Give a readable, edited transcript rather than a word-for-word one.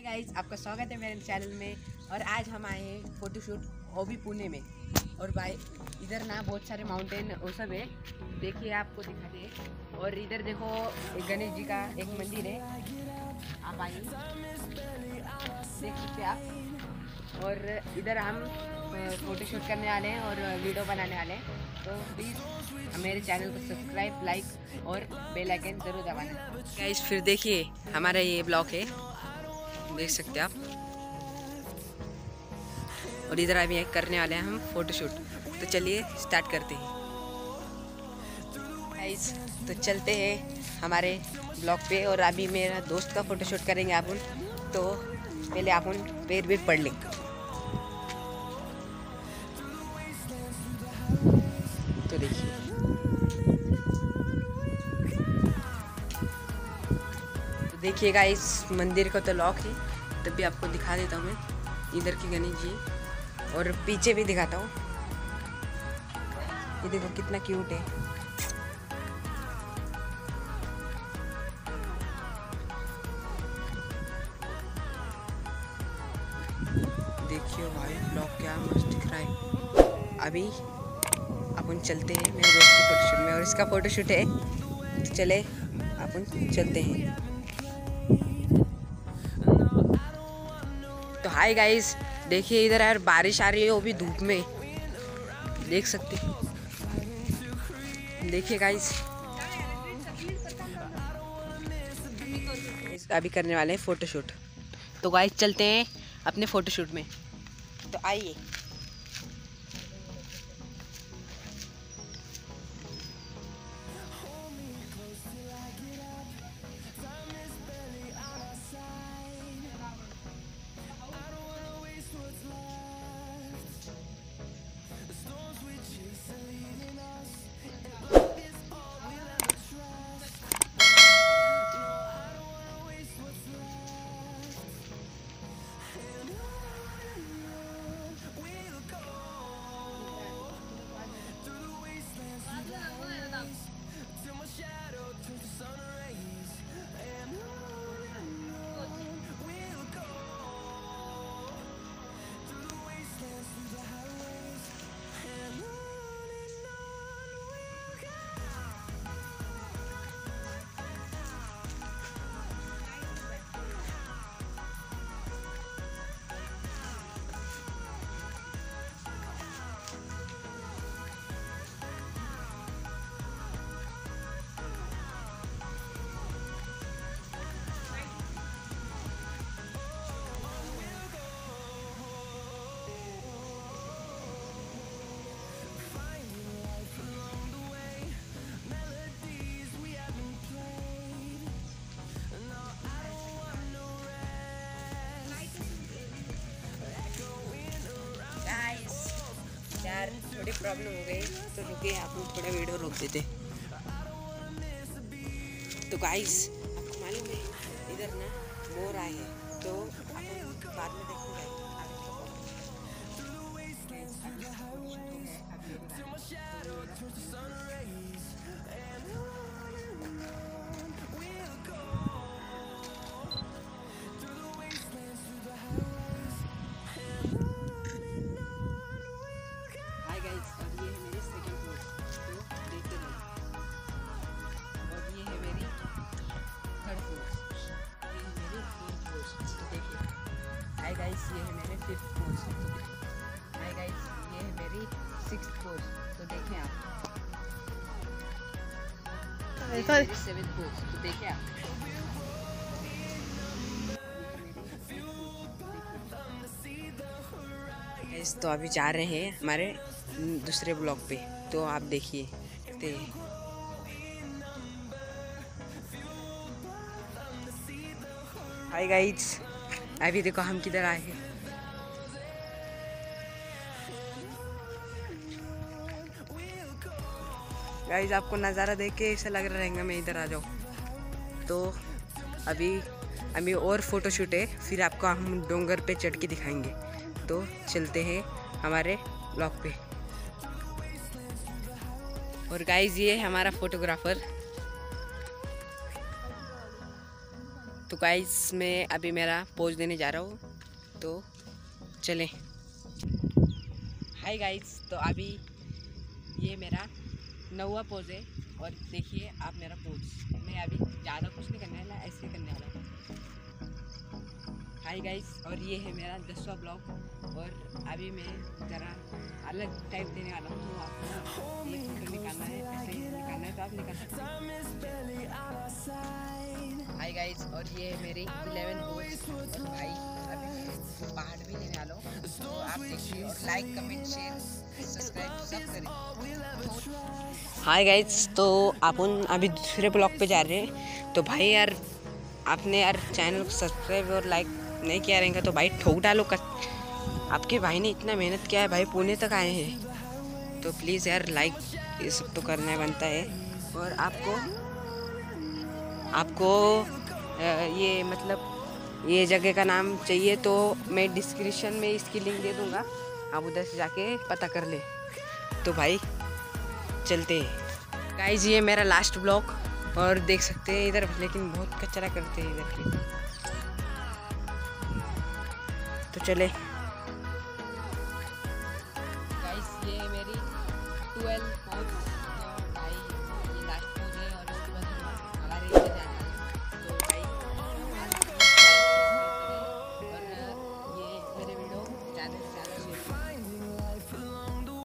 Hi guys, आपका स्वागत है मेरे चैनल में। और आज हम आए हैं फोटोशूट वो भी पुणे में। और भाई इधर ना बहुत सारे माउंटेन वो सब है, देखिए आपको दिखाते हैं। और इधर देखो एक गणेश जी का एक मंदिर है, आप आइए देख सकते हैं आप। और इधर हम फोटोशूट करने वाले हैं और वीडियो बनाने वाले हैं, तो प्लीज़ मेरे चैनल को सब्सक्राइब, लाइक और बेल आइकन ज़रूर दबाना। गाइस फिर देखिए हमारा ये ब्लॉग है, देख सकते हैं आप। और इधर अभी एक करने वाले हैं हम फोटोशूट, तो चलिए स्टार्ट करते हैं गाइस। तो चलते हैं हमारे ब्लॉग पे। और अभी मेरा दोस्त का फोटोशूट करेंगे अपन, तो पहले अपन पैर भी पढ़ लें। तो देखिए गाइस मंदिर का तो लॉक है, तब भी आपको दिखा देता हूँ मैं इधर की गणेश जी, और पीछे भी दिखाता हूँ। ये देखो कितना क्यूट है। देखिए भाई ब्लॉग क्या मस्त दिख रहा है। अभी अपन चलते हैं मेरे दोस्त की फोटोशूट में, और इसका फोटोशूट है, तो चले अपन चलते हैं। तो हाय गाइस, देखिए इधर यार बारिश आ रही है, वो भी धूप में, देख सकते हैं। देखिए गाइस अभी करने वाले हैं फोटोशूट, तो गाइस चलते हैं अपने फोटोशूट में, तो आइए। यार थोड़ी प्रॉब्लम हो गई, तो रुके आप लोग, थोड़ा वीडियो रोक देते। तो गाइस आपको मालूम है इधर ना मोर आए हैं, तो अपन बाद में देखेंगे। हाय गाइस, ये है मेरे 5th पोस्ट। हाय गाइस, ये है मेरी 6th पोस्ट, तो देखें आप। ये है मेरी 7th पोस्ट, तो देखें आप। गाइस तो अभी जा रहे हैं हमारे दूसरे ब्लॉग पे, तो आप देखिए। हाय गाइस, अभी देखो हम किधर आए हैं। गाइस आपको नज़ारा देख के ऐसा लग रहा रहेगा मैं इधर आ जाऊँ। तो अभी और फोटोशूट है, फिर आपको हम डोंगर पे चढ़ के दिखाएंगे। तो चलते हैं हमारे ब्लॉग पे। और गाइस ये है हमारा फोटोग्राफर, तो गाइस मैं अभी मेरा पोज देने जा रहा हूँ, तो चलें। हाय गाइस, तो अभी ये मेरा 9वां पोज है और देखिए आप मेरा पोज। मैं अभी ज़्यादा कुछ नहीं करने वाला, ऐसे ही करने वाला हूँ। हाय गाइस, और ये है मेरा 10वां ब्लॉग और अभी मैं ज़रा अलग टाइप देने वाला हूँ। तो आपको ये फोटो निकालना है, ऐसे ही निकालना है तो आप निकाल सकते हैं। हाय गाइस, और ये है मेरी 11 पोज और भाई अभी मैं पहाड़ भी लेने वाला हूँ, तो आप देखिए और लाइक कमेंट शेयर सब्सक्राइब सब करें। हाय गाइस, तो अपन अभी दूसरे ब्लॉग पे जा रहे हैं। तो भाई यार आपने यार चैनल को सब्सक्राइब और लाइक नहीं किया रहेगा तो भाई ठोक डालो। आपके भाई ने इतना मेहनत किया है भाई, पुणे तक आए हैं, तो प्लीज़ यार लाइक ये सब तो करना बनता है। और आपको ये मतलब ये जगह का नाम चाहिए तो मैं डिस्क्रिप्शन में इसकी लिंक दे दूँगा, आप उधर से जाके पता कर ले। तो भाई चलते हैं गाइस, ये मेरा लास्ट ब्लॉग और देख सकते हैं इधर, लेकिन बहुत कचरा करते हैं इधर के, तो चले।